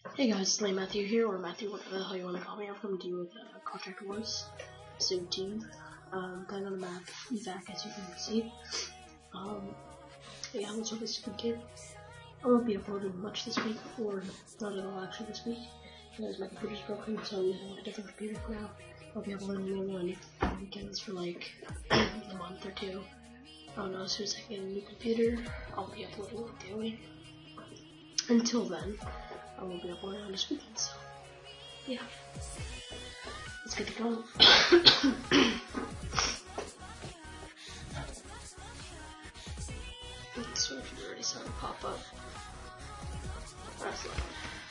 Hey guys, it's Lane Matthew here, or Matthew, whatever the hell you want to call me. I'm coming to you with Contract Wars, Episode 2. Playing on the map, Zach, as you can see. Yeah, what's up, this stupid kid? I won't be uploading much this week, or not at all actually this week, because my computer's broken, so I'm using a different computer for now. I'll be uploading a new one on weekends for like a month or two. I don't know, as soon as I get a new computer, I'll be uploading it daily. Until then, I won't be uploading on this weekend, so yeah. Let's get it going. Let's see if you already saw it pop up. That's loud.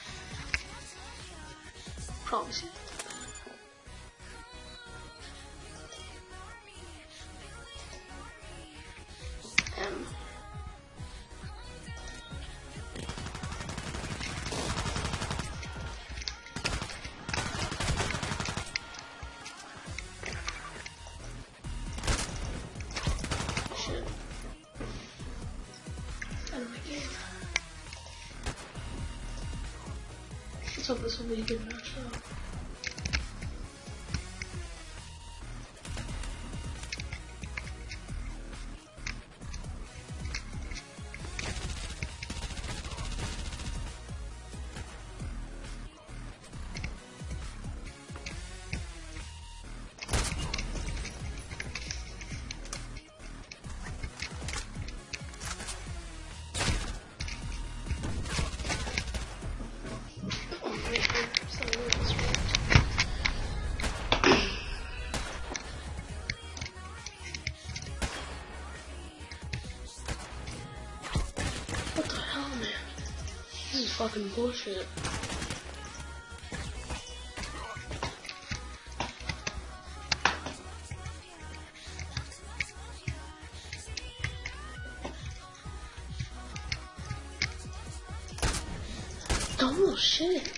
Probably see it. So this will be a good match though. What the hell, man? This is fucking bullshit. Oh shit.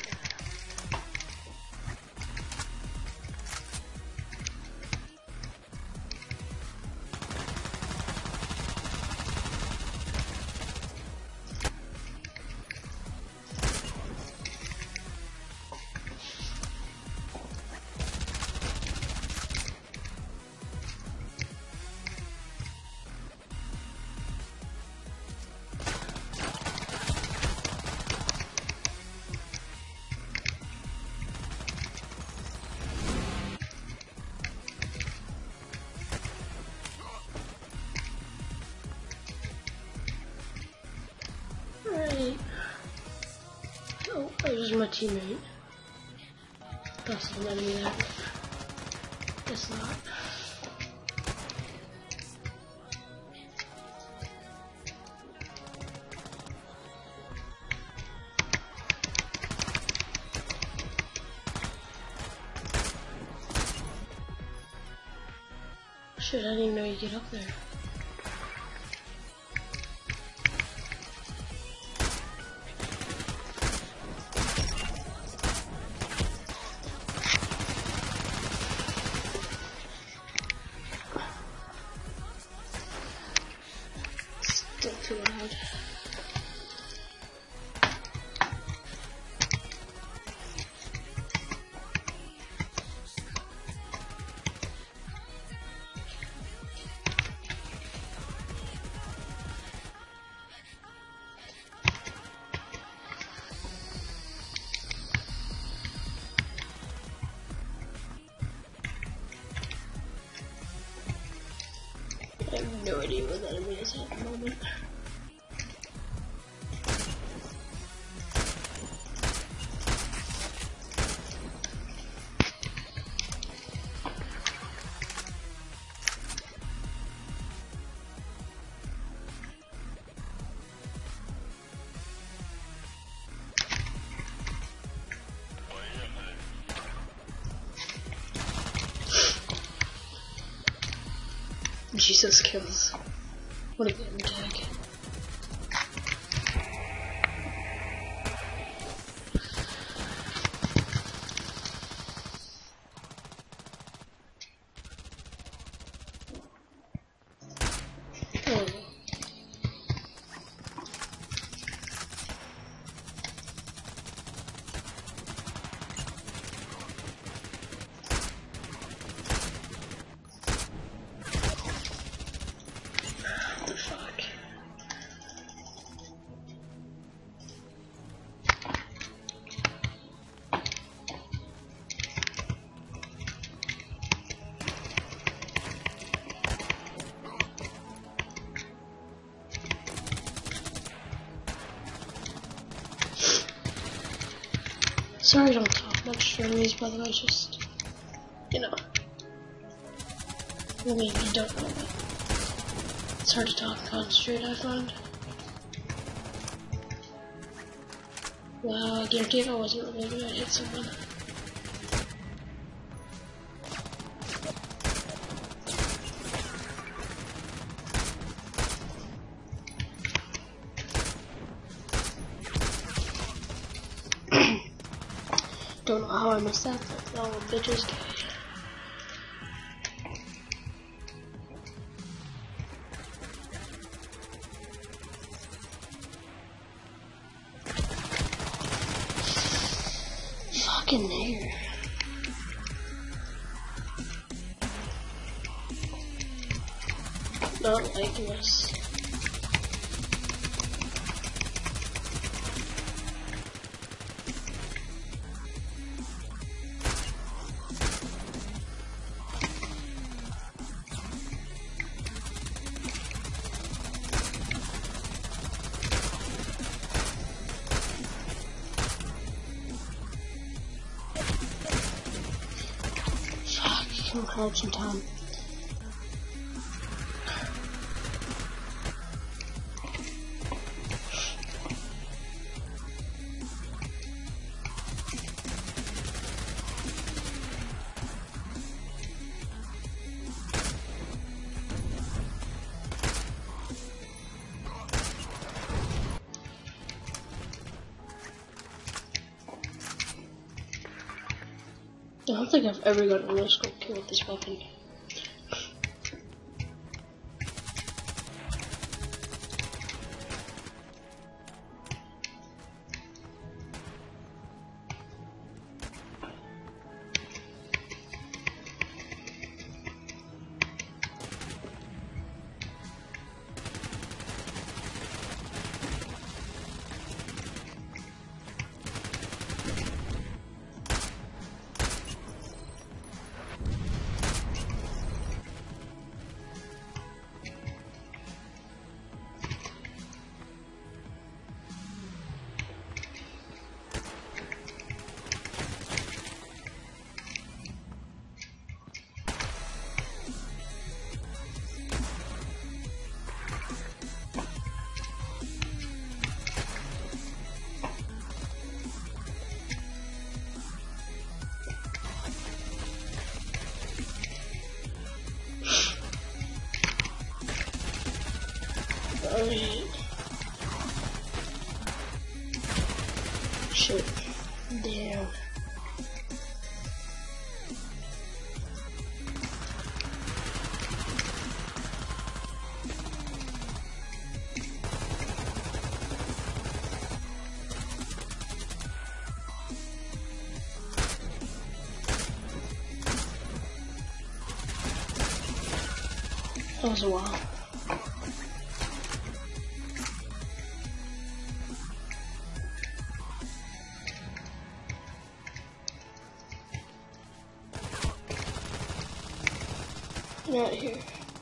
Alright. Oh, that was my teammate. That's an enemy there. Guess not. Shit, I didn't even know you get up there. Still too loud. I have no idea where that enemy is at the moment. Jesus kills. What a good tag. Sorry I don't talk much during these, by the way, it's just, you know. Well, maybe you don't know, but it's hard to talk and concentrate, I find. Wow, I guarantee if I wasn't reloading, I'd hit someone. Don't know how I missed that, but no bitches gay. Fucking hair. Not liking this. Fuck, crouch in time. I don't think I've ever gotten a no-scope kill with this weapon. Alright. Shit. Damn. That was a while. Not here.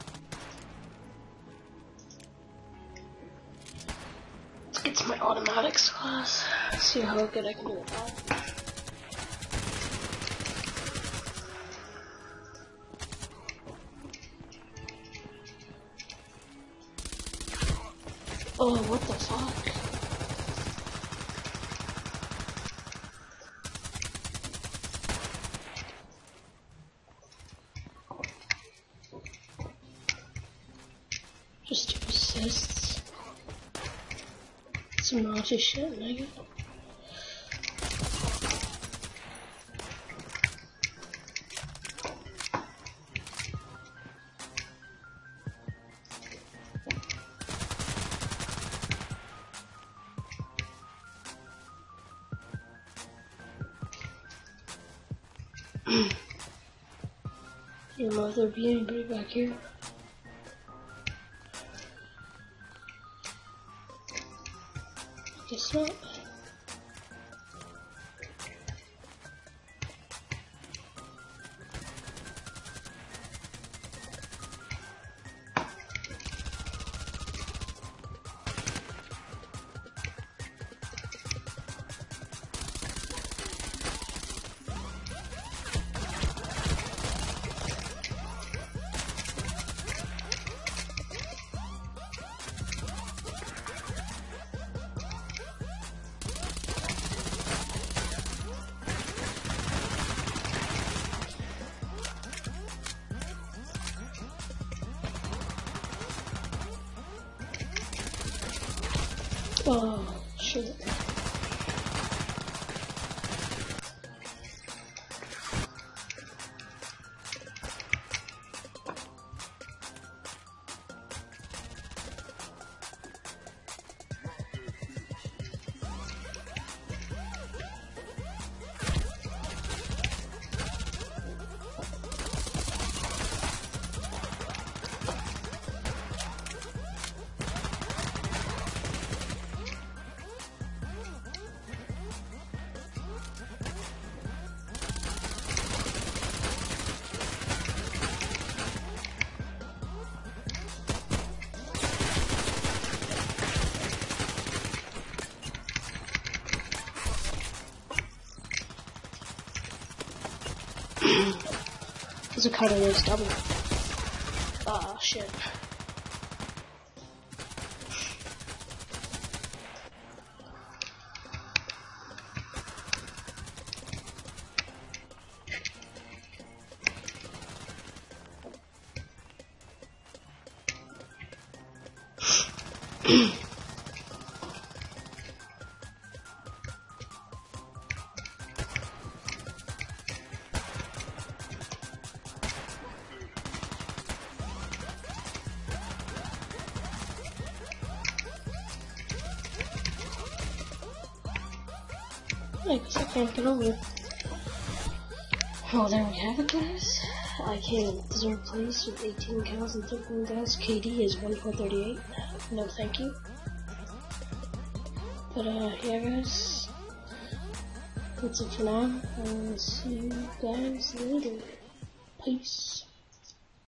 Let's get to my automatics class. See how good I can do with that. Oh, what the fuck? Just 2 assists. Some naughty shit, nigga. I don't know if there'd be anybody back here. Guess not. Oh, shit. There's a cut of this double. Ah, shit. I guess I can't get over it. Oh, there we have it, guys. I came in third place with 18 kills and 13 deaths. KD is 1.38. No thank you. But, yeah, guys. That's it for now. I'll see you guys later. Peace.